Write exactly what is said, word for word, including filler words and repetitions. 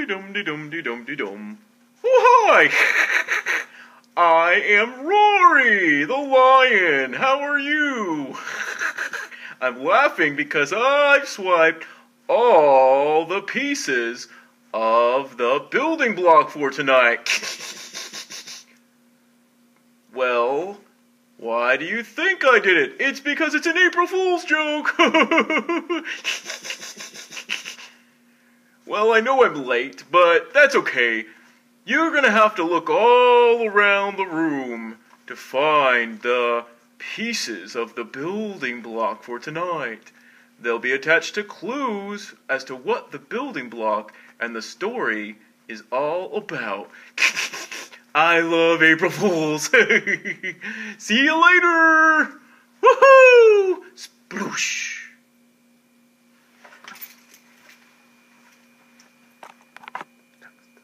Dum-de-dum-de-dum-de-dum. Oh, hi! I am Rory, the lion. How are you? I'm laughing because I've swiped all the pieces of the building block for tonight. Well, why do you think I did it? It's because it's an April Fool's joke. Well, I know I'm late, but that's okay. You're gonna have to look all around the room to find the pieces of the building block for tonight. They'll be attached to clues as to what the building block and the story is all about. I love April Fools. See you later. Woohoo! Sploosh.